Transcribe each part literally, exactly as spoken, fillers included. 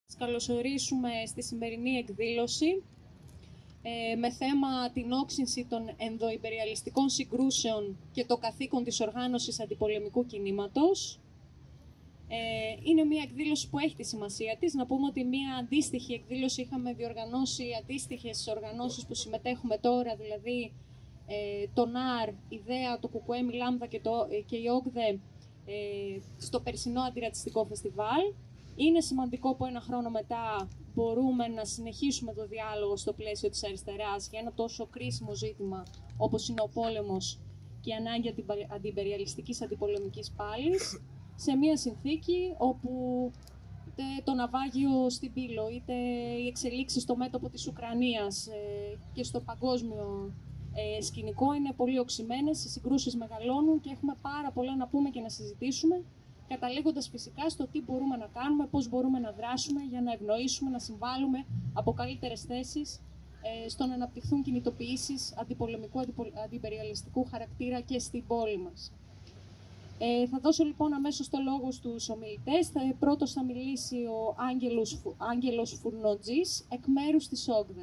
Σας καλωσορίσουμε στη σημερινή εκδήλωση ε, με θέμα την όξυνση των ενδοϊμπεριαλιστικών συγκρούσεων και το καθήκον της οργάνωσης αντιπολεμικού κινήματος. Ε, είναι μια εκδήλωση που έχει τη σημασία της. Να πούμε ότι μια αντίστοιχη εκδήλωση είχαμε διοργανώσει αντίστοιχες οργανώσεις που συμμετέχουμε τώρα, δηλαδή ε, το ΝΑΡ, η ΔΕΑ, το ΚΚΕ, η Λάμδα και, το, και η ΟΚΔΕ ε, στο περσινό αντιρατσιστικό φεστιβάλ. Είναι σημαντικό που ένα χρόνο μετά μπορούμε να συνεχίσουμε το διάλογο στο πλαίσιο της αριστεράς για ένα τόσο κρίσιμο ζήτημα όπως είναι ο πόλεμος και η ανάγκη αντιπεριαλιστικής αντιπολεμικής πάλης, σε μια συνθήκη όπου είτε το ναυάγιο στην Πύλο, είτε οι εξελίξεις στο μέτωπο της Ουκρανίας ε, και στο παγκόσμιο ε, σκηνικό είναι πολύ οξυμένες, οι συγκρούσεις μεγαλώνουν και έχουμε πάρα πολλά να πούμε και να συζητήσουμε, καταλήγοντας φυσικά στο τι μπορούμε να κάνουμε, πώς μπορούμε να δράσουμε για να ευνοήσουμε, να συμβάλλουμε από καλύτερες θέσεις ε, στο να αναπτυχθούν κινητοποιήσεις αντιπολεμικού, αντιπεριαλιστικού χαρακτήρα και στην πόλη μας. Ε, θα δώσω λοιπόν αμέσως το λόγο στους ομιλητές. Θα, πρώτος θα μιλήσει ο Άγγελος, Άγγελος Φουρνοτζής, εκ μέρους της ΟΚΔΕ.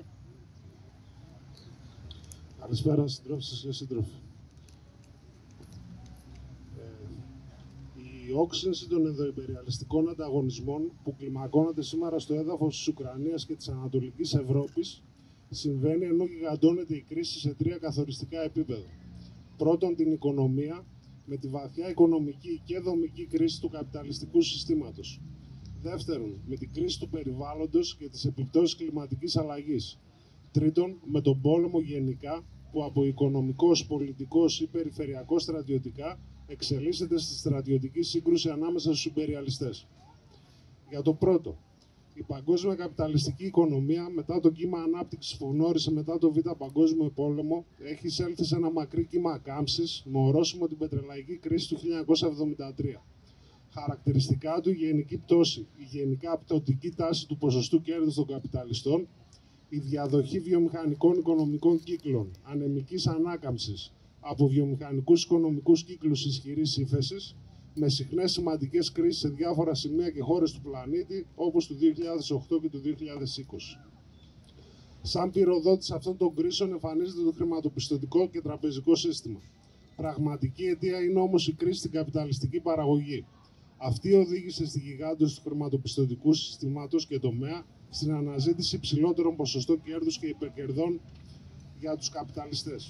Καλησπέρα συντρόφισσες και σύντροφοι. Η όξυνση των ενδοϊμπεριαλιστικών ανταγωνισμών που κλιμακώνονται σήμερα στο έδαφος της Ουκρανίας και της Ανατολικής Ευρώπης συμβαίνει ενώ γιγαντώνεται η κρίση σε τρία καθοριστικά επίπεδα. Πρώτον, την οικονομία, με τη βαθιά οικονομική και δομική κρίση του καπιταλιστικού συστήματος. Δεύτερον, με την κρίση του περιβάλλοντος και τις επιπτώσεις κλιματικής αλλαγής. Τρίτον, με τον πόλεμο γενικά, που από οικονομικός, πολιτικός ή περιφερειακός στρατιωτικά εξελίσσεται στη στρατιωτική σύγκρουση ανάμεσα στους ιμπεριαλιστές. Για το πρώτο, η παγκόσμια καπιταλιστική οικονομία, μετά το κύμα ανάπτυξης που γνώρισε μετά το Β' Παγκόσμιο Πόλεμο, έχει εισέλθει σε ένα μακρύ κύμα κάμψης με ορόσημο την πετρελαϊκή κρίση του χίλια εννιακόσια εβδομήντα τρία. Χαρακτηριστικά του η γενική πτώση, η γενικά πτωτική τάση του ποσοστού κέρδους των καπιταλιστών, η διαδοχή βιομηχανικών οικονομικών κύκλων, ανεμικής ανάκαμψης από βιομηχανικούς οικονομικούς κύκλους ισχυρής ύφεσης, με συχνές σημαντικές κρίσεις σε διάφορα σημεία και χώρες του πλανήτη, όπως του δύο χιλιάδες οκτώ και του δύο χιλιάδες είκοσι. Σαν πυροδότης αυτών των κρίσεων εμφανίζεται το χρηματοπιστωτικό και τραπεζικό σύστημα. Πραγματική αιτία είναι όμως η κρίση στην καπιταλιστική παραγωγή. Αυτή οδήγησε στη γιγάντωση του χρηματοπιστωτικού συστήματος και τομέα στην αναζήτηση υψηλότερων ποσοστών κέρδους και υπερκερδών για τους καπιταλιστές.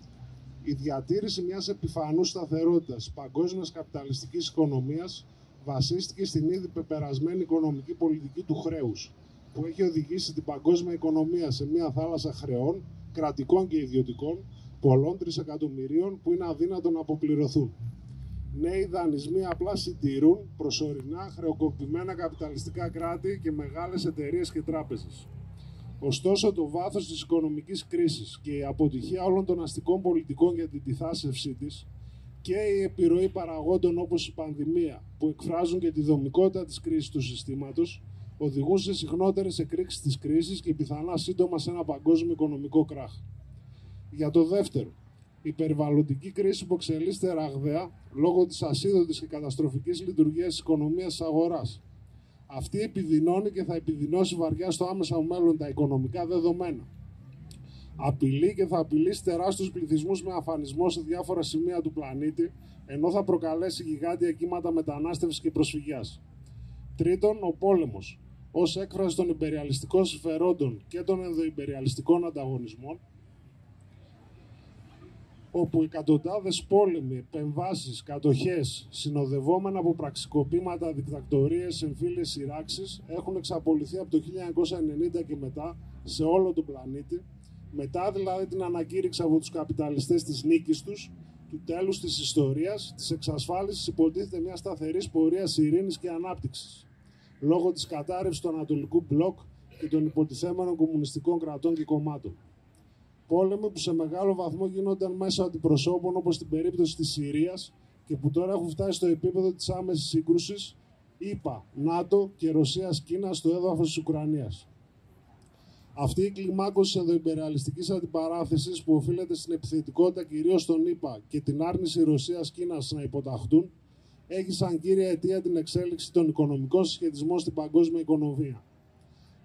Η διατήρηση μιας επιφανούς σταθερότητας παγκόσμιας καπιταλιστικής οικονομίας βασίστηκε στην ήδη πεπερασμένη οικονομική πολιτική του χρέους, που έχει οδηγήσει την παγκόσμια οικονομία σε μια θάλασσα χρεών, κρατικών και ιδιωτικών, πολλών τρισεκατομμυρίων που είναι αδύνατο να αποπληρωθούν. Νέοι δανεισμοί απλά συντηρούν προσωρινά χρεοκοπημένα καπιταλιστικά κράτη και μεγάλες εταιρείες και τράπεζες. Ωστόσο, το βάθος της οικονομικής κρίσης και η αποτυχία όλων των αστικών πολιτικών για την αντιθάσευσή της και η επιρροή παραγόντων όπως η πανδημία, που εκφράζουν και τη δομικότητα της κρίσης του συστήματος, οδηγούν σε συχνότερες εκρήξεις της κρίσης και πιθανά σύντομα σε ένα παγκόσμιο οικονομικό κράχ. Για το δεύτερο, η περιβαλλοντική κρίση που εξελίσσεται ραγδαία λόγω της ασίδωτης και καταστροφικής λειτουργίας της οικονομίας της αγοράς. Αυτή επιδεινώνει και θα επιδεινώσει βαριά στο άμεσα μέλλον τα οικονομικά δεδομένα. Απειλεί και θα απειλήσει τεράστιους πληθυσμούς με αφανισμό σε διάφορα σημεία του πλανήτη, ενώ θα προκαλέσει γιγάντια κύματα μετανάστευσης και προσφυγιάς. Τρίτον, ο πόλεμος, ως έκφραση των ιμπεριαλιστικών συμφερόντων και των ενδοϊμπεριαλιστικών ανταγωνισμών, όπου εκατοντάδες πόλεμοι, επεμβάσεις, κατοχές, συνοδευόμενα από πραξικοπήματα, δικτακτορίες, εμφύλιες σειράξεις, έχουν εξαπολυθεί από το χίλια εννιακόσια ενενήντα και μετά σε όλο τον πλανήτη, μετά δηλαδή την ανακήρυξη από τους καπιταλιστές της νίκης τους, του τέλους της ιστορίας, της εξασφάλισης υποτίθεται μια σταθερής πορείας ειρήνης και ανάπτυξης, λόγω της κατάρρευσης του Ανατολικού Μπλοκ και των υποτιθέμενων κομμουνιστικών κρατών και κομμάτων. Πόλεμοι που σε μεγάλο βαθμό γίνονταν μέσω αντιπροσώπων, όπως στην περίπτωση της Συρίας, και που τώρα έχουν φτάσει στο επίπεδο της άμεσης σύγκρουσης ΗΠΑ, ΝΑΤΟ και Ρωσίας-Κίνας στο έδαφος της Ουκρανίας. Αυτή η κλιμάκωση ενδοϊμπεριαλιστικής αντιπαράθεσης, που οφείλεται στην επιθετικότητα κυρίως των ΗΠΑ και την άρνηση Ρωσίας-Κίνας να υποταχθούν, έχει σαν κύρια αιτία την εξέλιξη των οικονομικών συσχετισμών στην παγκόσμια οικονομία.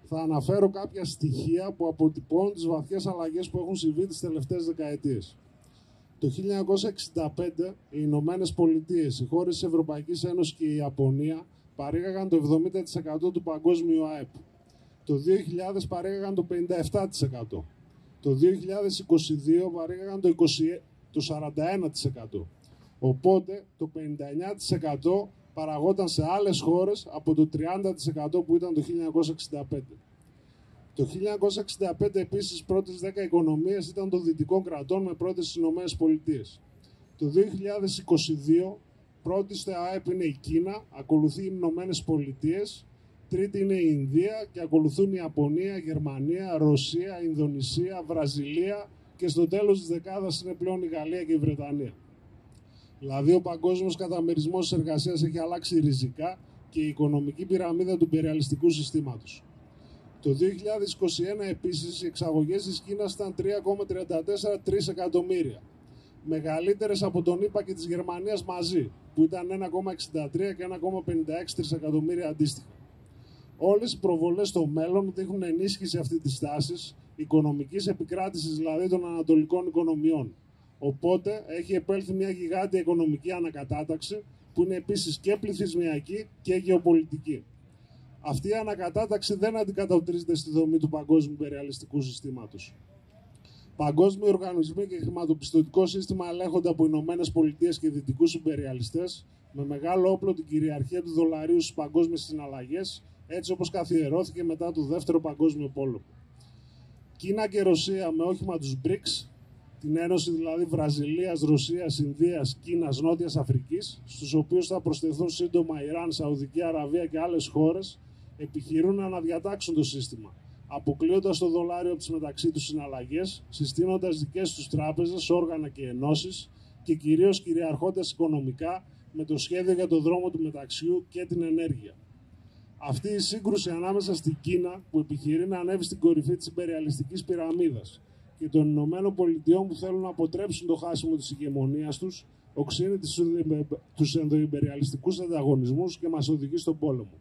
θα αναφέρω κάποια στοιχεία που αποτυπώνουν τις βαθιές αλλαγές που έχουν συμβεί τις τελευταίες δεκαετίες. Το χίλια εννιακόσια εξήντα πέντε οι Ηνωμένες Πολιτείες, οι χώρες της Ευρωπαϊκής Ένωσης και η Ιαπωνία παρήγαγαν το εβδομήντα τοις εκατό του παγκόσμιου ΑΕΠ. Το δύο χιλιάδες παρήγαγαν το πενήντα επτά τοις εκατό. Το δύο χιλιάδες είκοσι δύο παρήγαγαν το, είκοσι, το σαράντα ένα τοις εκατό. Οπότε το πενήντα εννέα τοις εκατό παραγόταν σε άλλες χώρες από το τριάντα τοις εκατό που ήταν το χίλια εννιακόσια εξήντα πέντε. Το χίλια εννιακόσια εξήντα πέντε επίσης πρώτες δέκα οικονομίες ήταν των δυτικών κρατών με πρώτες στις Ηνωμένες Πολιτείες. Το δύο χιλιάδες είκοσι δύο πρώτη στο ΑΕΠ είναι η Κίνα, ακολουθεί οι Ηνωμένες Πολιτείες, τρίτη είναι η Ινδία και ακολουθούν η Ιαπωνία, Γερμανία, Ρωσία, Ινδονησία, Βραζιλία και στο τέλος της δεκάδας είναι πλέον η Γαλλία και η Βρετανία. Δηλαδή ο παγκόσμιος καταμερισμός της εργασίας έχει αλλάξει ριζικά και η οικονομική πυραμίδα του υπεριαλιστικού συστήματος. Το δύο χιλιάδες είκοσι ένα επίσης οι εξαγωγές της Κίνας ήταν τρία κόμμα τριάντα τέσσερα τρισεκατομμύρια. Μεγαλύτερες από τον ΗΠΑ και της Γερμανίας μαζί, που ήταν ένα κόμμα εξήντα τρία και ένα κόμμα πενήντα έξι τρισεκατομμύρια αντίστοιχα. Όλες οι προβολές στο μέλλον δείχνουν ενίσχυση αυτή της τάσης, οικονομικής επικράτησης δηλαδή των ανατολικών οικονομιών. Οπότε έχει επέλθει μια γιγάντια οικονομική ανακατάταξη που είναι επίσης και πληθυσμιακή και γεωπολιτική. Αυτή η ανακατάταξη δεν αντικατοπτρίζεται στη δομή του παγκόσμιου υπεριαλιστικού συστήματος. Παγκόσμιοι οργανισμοί και χρηματοπιστωτικό σύστημα ελέγχονται από Ηνωμένες Πολιτείες και δυτικούς υπεριαλιστές με μεγάλο όπλο την κυριαρχία του δολαρίου στις παγκόσμιες συναλλαγές, έτσι όπως καθιερώθηκε μετά το Δεύτερο Παγκόσμιο Πόλεμο. Κίνα και Ρωσία με όχημα τους μπρικς, την ένωση δηλαδή Βραζιλίας, Ρωσίας, Ινδίας, Κίνας, Νότιας Αφρικής, στους οποίους θα προσθεθούν σύντομα Ιράν, Σαουδική Αραβία και άλλες χώρες, επιχειρούν να αναδιατάξουν το σύστημα, αποκλείοντας το δολάριο από τις μεταξύ τους συναλλαγές, συστήνοντας δικές τους τράπεζες, όργανα και ενώσεις και κυρίως κυριαρχώντας οικονομικά με το σχέδιο για το δρόμο του μεταξιού και την ενέργεια. Αυτή η σύγκρουση ανάμεσα στην Κίνα, που επιχειρεί να ανέβει στην κορυφή της υπεριαλιστικής πυραμίδας, και των Ηνωμένων Πολιτειών που θέλουν να αποτρέψουν το χάσιμο της ηγεμονίας τους, οξύνει τους ενδοϊμπεριαλιστικούς ανταγωνισμούς και μας οδηγεί στον πόλεμο.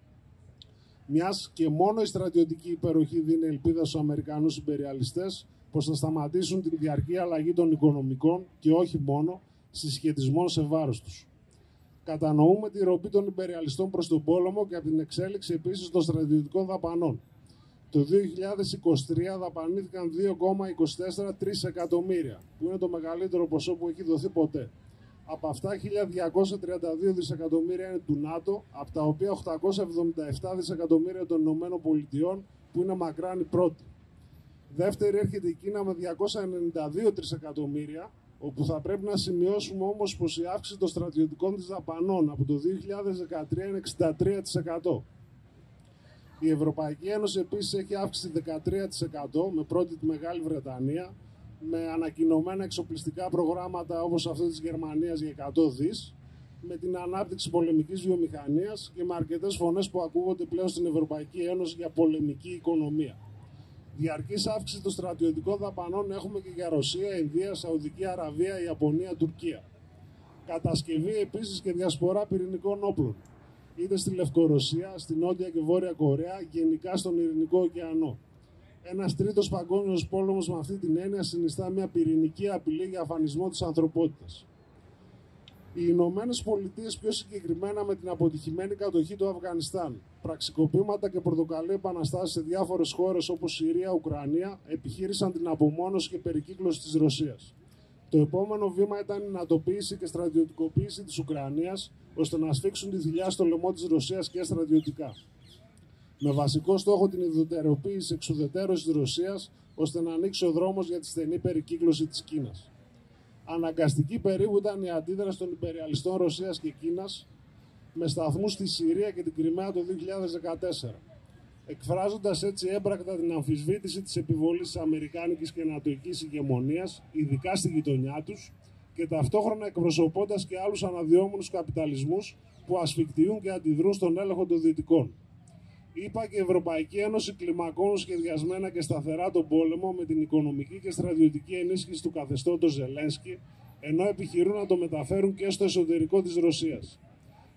Μιας και μόνο η στρατιωτική υπεροχή δίνει ελπίδα στους Αμερικανούς υπεριαλιστές πως θα σταματήσουν την διαρκή αλλαγή των οικονομικών και όχι μόνο συσχετισμών σε βάρος τους. Κατανοούμε τη ροπή των υπεριαλιστών προς τον πόλεμο και από την εξέλιξη επίσης των στρατιωτικών δαπανών. Το δύο χιλιάδες είκοσι τρία δαπανήθηκαν δύο κόμμα είκοσι τέσσερα τρισεκατομμύρια, που είναι το μεγαλύτερο ποσό που έχει δοθεί ποτέ. Από αυτά, χίλια διακόσια τριάντα δύο δισεκατομμύρια είναι του ΝΑΤΟ, από τα οποία οκτακόσια εβδομήντα επτά δισεκατομμύρια των Ηνωμένων Πολιτειών, που είναι μακράν η πρώτη. Δεύτερη έρχεται η Κίνα με διακόσια ενενήντα δύο τρισεκατομμύρια, όπου θα πρέπει να σημειώσουμε όμως πως η αύξηση των στρατιωτικών της δαπανών από το δύο χιλιάδες δεκατρία είναι εξήντα τρία τοις εκατό. Η Ευρωπαϊκή Ένωση επίσης έχει αύξηση δεκατρία τοις εκατό με πρώτη τη Μεγάλη Βρετανία, με ανακοινωμένα εξοπλιστικά προγράμματα όπως αυτό της Γερμανίας για εκατό δις, με την ανάπτυξη πολεμικής βιομηχανίας και με αρκετές φωνές που ακούγονται πλέον στην Ευρωπαϊκή Ένωση για πολεμική οικονομία. Διαρκής αύξηση των στρατιωτικών δαπανών έχουμε και για Ρωσία, Ινδία, Σαουδική Αραβία, Ιαπωνία, Τουρκία. Κατασκευή επίσης και διασπορά πυρηνικών όπλων, είτε στη Λευκορωσία, στη Νότια και Βόρεια Κορέα, γενικά στον Ειρηνικό ωκεανό. Ένας τρίτος παγκόσμιος πόλεμος με αυτή την έννοια συνιστά μια πυρηνική απειλή για αφανισμό της ανθρωπότητας. Οι Ηνωμένες Πολιτείες, πιο συγκεκριμένα με την αποτυχημένη κατοχή του Αφγανιστάν, πραξικοπήματα και πορτοκαλί επαναστάσεις σε διάφορες χώρες όπως Συρία, Ουκρανία, επιχείρησαν την απομόνωση και περικύκλωση της Ρωσίας. Το επόμενο βήμα ήταν η νατοποίηση και στρατιωτικοποίηση της Ουκρανίας, ώστε να σφίξουν τη δουλειά στο λαιμό της Ρωσίας και στρατιωτικά. Με βασικό στόχο την ουδετεροποίηση, εξουδετερώση της Ρωσίας, ώστε να ανοίξει ο δρόμος για τη στενή περικύκλωση της Κίνας. Αναγκαστική περίπου ήταν η αντίδραση των υπεριαλιστών Ρωσίας και Κίνας, με σταθμούς στη Συρία και την Κριμαία το δύο χιλιάδες δεκατέσσερα, εκφράζοντας έτσι έμπρακτα την αμφισβήτηση της επιβολής της αμερικάνικης και νατοικής ηγεμονίας, ειδικά στη γειτονιά τους, και ταυτόχρονα εκπροσωπώντας και άλλους αναδυόμενους καπιταλισμούς που ασφικτιούν και αντιδρούν στον έλεγχο των Δυτικών. ΗΠΑ και η Ευρωπαϊκή Ένωση κλιμακώνουν σχεδιασμένα και σταθερά τον πόλεμο με την οικονομική και στρατιωτική ενίσχυση του καθεστώτος Ζελένσκι, ενώ επιχειρούν να το μεταφέρουν και στο εσωτερικό της Ρωσίας.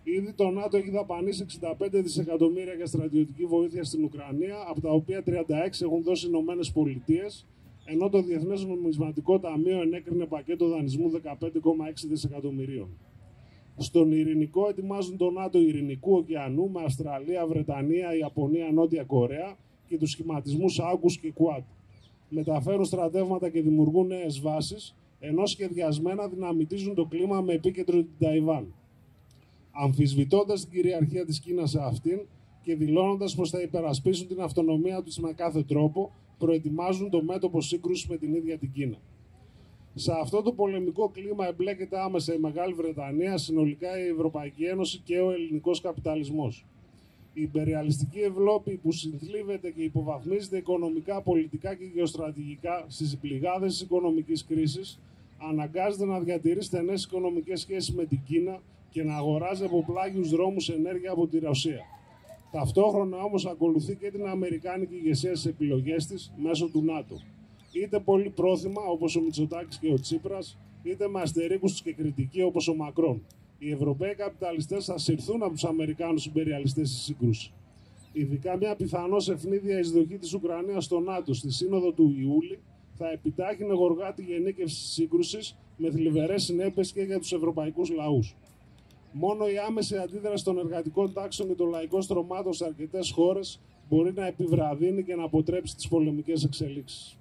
Ήδη το ΝΑΤΟ έχει δαπανίσει εξήντα πέντε δισεκατομμύρια για στρατιωτική βοήθεια στην Ουκρανία, από τα οποία τριάντα έξι έχουν δώσει οι Ηνωμένες Πολιτείες, ενώ το Διεθνές Νομισματικό Ταμείο ενέκρινε πακέτο δανεισμού δεκαπέντε κόμμα έξι δισεκατομμυρίων. Στον ειρηνικό ετοιμάζουν το ΝΑΤΟ Ειρηνικού ωκεανού με Αυστραλία, Βρετανία, Ιαπωνία, Νότια Κορέα και τους σχηματισμούς Άγκους και Κουάτ. Μεταφέρουν στρατεύματα και δημιουργούν νέες βάσεις, ενώ σχεδιασμένα δυναμητίζουν το κλίμα με επίκεντρο την Ταϊβάν. Αμφισβητώντας την κυριαρχία της Κίνας σε αυτήν και δηλώνοντας πως θα υπερασπίσουν την αυτονομία τους με κάθε τρόπο, προετοιμάζουν το μέτωπο σύγκρουσης με την ίδια την Κίνα. Σε αυτό το πολεμικό κλίμα εμπλέκεται άμεσα η Μεγάλη Βρετανία, συνολικά η Ευρωπαϊκή Ένωση και ο ελληνικός καπιταλισμός. Η υπεριαλιστική Ευρώπη που συνθλίβεται και υποβαθμίζεται οικονομικά, πολιτικά και γεωστρατηγικά στις πληγάδες της οικονομικής κρίσης, αναγκάζεται να διατηρεί στενές οικονομικές σχέσεις με την Κίνα και να αγοράζει από πλάγιους δρόμους ενέργεια από τη Ρωσία. Ταυτόχρονα όμως ακολουθεί και την αμερικάνικη ηγεσία στις επιλογές της μέσω του ΝΑΤΟ. Είτε πολύ πρόθυμα όπως ο Μητσοτάκης και ο Τσίπρας, είτε με αστερίκους και κριτικοί όπως ο Μακρόν. Οι Ευρωπαίοι καπιταλιστές θα συρθούν από τους Αμερικάνους υπεριαλιστές στη σύγκρουση. Ειδικά μια πιθανώς ευνίδια εισδοχή της Ουκρανίας στο ΝΑΤΟ στη Σύνοδο του Ιούλη θα επιτάχυνε γοργά τη γενίκευση της σύγκρουσης με θλιβερές συνέπειες και για τους ευρωπαϊκούς λαούς. Μόνο η άμεση αντίδραση των εργατικών τάξεων και των λαϊκών στρωμάτων σε αρκετές χώρες μπορεί να επιβραδύνει και να αποτρέψει τις πολεμικές εξελίξεις.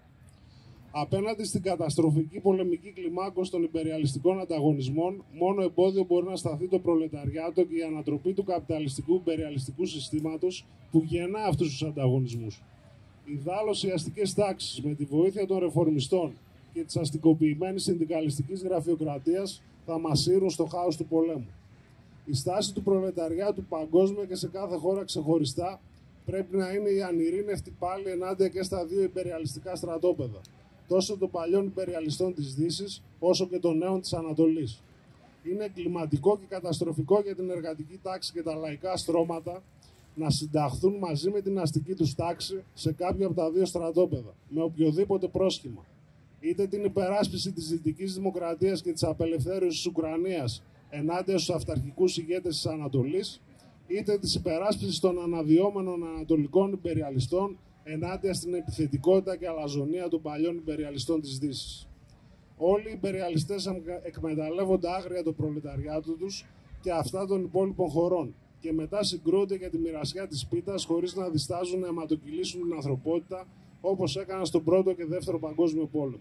Απέναντι στην καταστροφική πολεμική κλιμάκωση των υπεριαλιστικών ανταγωνισμών, μόνο εμπόδιο μπορεί να σταθεί το προλεταριάτο και η ανατροπή του καπιταλιστικού υπεριαλιστικού συστήματος που γεννά αυτούς τους ανταγωνισμούς. Ιδάλλως, οι αστικές τάξεις, με τη βοήθεια των ρεφορμιστών και της αστικοποιημένης συνδικαλιστικής γραφειοκρατίας, θα μασείρουν στο χάος του πολέμου. Η στάση του προλεταριάτου παγκόσμια και σε κάθε χώρα ξεχωριστά πρέπει να είναι η ανειρήνευτη πάλι ενάντια και στα δύο υπεριαλιστικά στρατόπεδα, τόσο των παλιών υπεριαλιστών της Δύσης, όσο και των νέων της Ανατολής. Είναι εγκληματικό και καταστροφικό για την εργατική τάξη και τα λαϊκά στρώματα να συνταχθούν μαζί με την αστική τους τάξη σε κάποιο από τα δύο στρατόπεδα, με οποιοδήποτε πρόσχημα. Είτε την υπεράσπιση της δυτικής δημοκρατίας και της απελευθέρωσης της Ουκρανίας ενάντια στους αυταρχικούς ηγέτες της Ανατολής, είτε της υπεράσπισης των αναδυόμενων ανατολικών υπεριαλιστών ενάντια στην επιθετικότητα και αλαζονία των παλιών υπεριαλιστών της Δύσης. Όλοι οι υπεριαλιστές εκμεταλλεύονται άγρια το προλεταριάτο τους και αυτά των υπόλοιπων χωρών και μετά συγκρούονται για τη μοιρασιά της πίτας χωρίς να διστάζουν να αιματοκυλήσουν την ανθρωπότητα όπως έκαναν στον Πρώτο και Δεύτερο Παγκόσμιο Πόλεμο.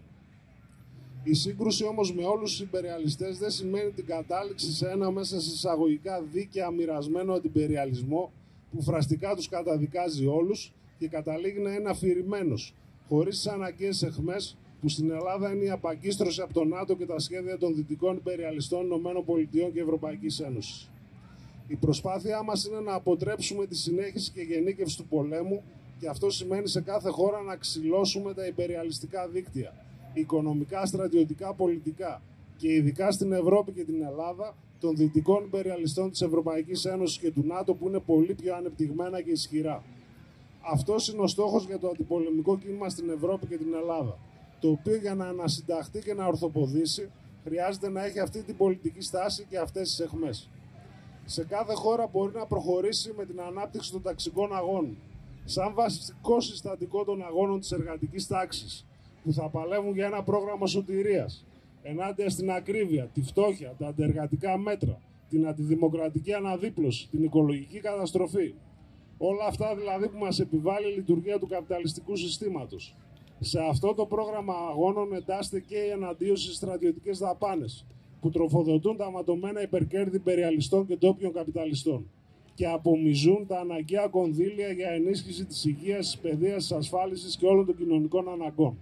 Η σύγκρουση όμως με όλους τους υπεριαλιστές δεν σημαίνει την κατάληξη σε ένα μέσα σε εισαγωγικά δίκαια μοιρασμένο αντιπεριαλισμό που φραστικά τους καταδικάζει όλους και καταλήγει να είναι αφηρημένος, χωρίς τις αναγκαίες αιχμές που στην Ελλάδα είναι η απαγκίστρωση από το ΝΑΤΟ και τα σχέδια των δυτικών υπεριαλιστών ΗΠΑ και Ευρωπαϊκής Ένωσης. Η προσπάθειά μας είναι να αποτρέψουμε τη συνέχιση και γενίκευση του πολέμου και αυτό σημαίνει σε κάθε χώρα να ξυλώσουμε τα υπεριαλιστικά δίκτυα, οικονομικά, στρατιωτικά, πολιτικά και ειδικά στην Ευρώπη και την Ελλάδα των δυτικών υπεριαλιστών της Ευρωπαϊκής Ένωσης και του ΝΑΤΟ που είναι πολύ πιο ανεπτυγμένα και ισχυρά. Αυτός είναι ο στόχος για το αντιπολεμικό κίνημα στην Ευρώπη και την Ελλάδα, το οποίο για να ανασυνταχθεί και να ορθοποδήσει χρειάζεται να έχει αυτή την πολιτική στάση και αυτές τις αιχμές. Σε κάθε χώρα μπορεί να προχωρήσει με την ανάπτυξη των ταξικών αγώνων, σαν βασικό συστατικό των αγώνων της εργατικής τάξης, που θα παλεύουν για ένα πρόγραμμα σωτηρίας, ενάντια στην ακρίβεια, τη φτώχεια, τα αντεργατικά μέτρα, την αντιδημοκρατική αναδίπλωση, την οικολογική καταστροφή. Όλα αυτά δηλαδή που μας επιβάλλει η λειτουργία του καπιταλιστικού συστήματος. Σε αυτό το πρόγραμμα αγώνων εντάσσεται και η εναντίωση στις στρατιωτικές δαπάνες, που τροφοδοτούν τα ματωμένα υπερκέρδη υπεριαλιστών και ντόπιων καπιταλιστών και απομυζούν τα αναγκαία κονδύλια για ενίσχυση της υγείας, της παιδείας, της ασφάλισης και όλων των κοινωνικών αναγκών.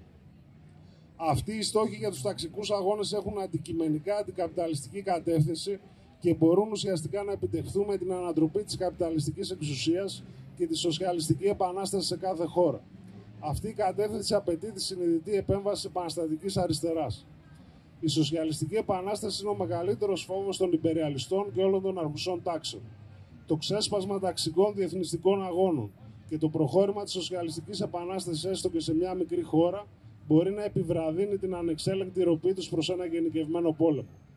Αυτοί οι στόχοι για τους ταξικούς αγώνες έχουν αντικειμενικά αντικαπιταλιστική κατεύθυνση και μπορούν ουσιαστικά να επιτευχθούν με την ανατροπή της καπιταλιστικής εξουσίας και τη σοσιαλιστική επανάσταση σε κάθε χώρα. Αυτή η κατεύθυνση απαιτεί τη συνειδητή επέμβαση της επαναστατικής αριστεράς. Η σοσιαλιστική επανάσταση είναι ο μεγαλύτερος φόβος των υπεριαλιστών και όλων των αρχουσών τάξεων. Το ξέσπασμα ταξικών διεθνιστικών αγώνων και το προχώρημα της σοσιαλιστικής επανάστασης έστω και σε μια μικρή χώρα μπορεί να επιβραδύνει την ανεξέλεγκτη ροπή τους προς ένα γενικευμένο πόλεμο.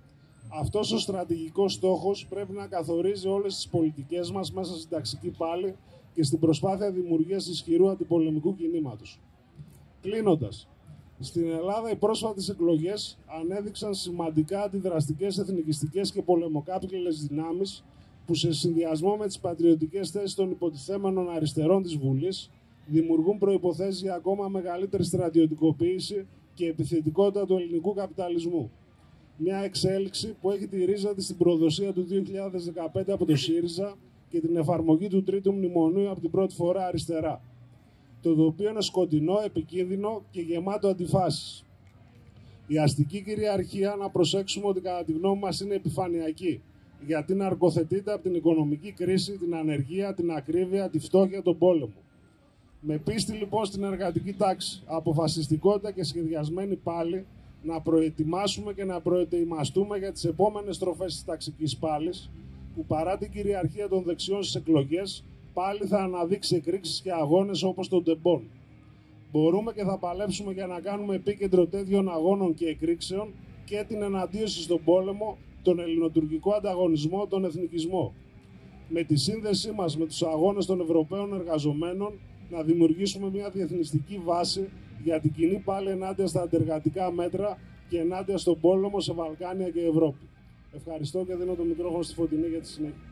Αυτός ο στρατηγικός στόχος πρέπει να καθορίζει όλες τις πολιτικές μας μέσα στην ταξική πάλη και στην προσπάθεια δημιουργίας ισχυρού αντιπολεμικού κινήματος. Κλείνοντας, στην Ελλάδα οι πρόσφατες εκλογές ανέδειξαν σημαντικά αντιδραστικές εθνικιστικές και πολεμοκάπηλες δυνάμεις που σε συνδυασμό με τις πατριωτικές θέσεις των υποτιθέμενων αριστερών της Βουλής δημιουργούν προϋποθέσεις για ακόμα μεγαλύτερη στρατιωτικοποίηση και επιθετικότητα του ελληνικού καπιταλισμού. Μια εξέλιξη που έχει τη ρίζα της στην προδοσία του δύο χιλιάδες δεκαπέντε από το ΣΥΡΙΖΑ και την εφαρμογή του τρίτου μνημονίου από την πρώτη φορά αριστερά. Το οποίο είναι σκοτεινό, επικίνδυνο και γεμάτο αντιφάσεις. Η αστική κυριαρχία, να προσέξουμε ότι κατά τη γνώμη μας είναι επιφανειακή, γιατί ναρκοθετείται από την οικονομική κρίση, την ανεργία, την ακρίβεια, τη φτώχεια, τον πόλεμο. Με πίστη λοιπόν στην εργατική τάξη, αποφασιστικότητα και σχεδιασμένη πάλι, να προετοιμάσουμε και να προετοιμαστούμε για τις επόμενες στροφές της ταξικής πάλης, που παρά την κυριαρχία των δεξιών στις εκλογές, πάλι θα αναδείξει εκρήξεις και αγώνες όπως τον Τεμπόν. Μπορούμε και θα παλέψουμε για να κάνουμε επίκεντρο τέτοιων αγώνων και εκρήξεων και την εναντίωση στον πόλεμο, τον ελληνοτουρκικό ανταγωνισμό, τον εθνικισμό. Με τη σύνδεσή μας με τους αγώνες των Ευρωπαίων εργαζομένων, να δημιουργήσουμε μια διεθνιστική βάση για την κοινή πάλι ενάντια στα αντεργατικά μέτρα και ενάντια στον πόλεμο σε Βαλκάνια και Ευρώπη. Ευχαριστώ και δίνω το μικρόφωνο στη Φωτεινή για τη συνέχεια.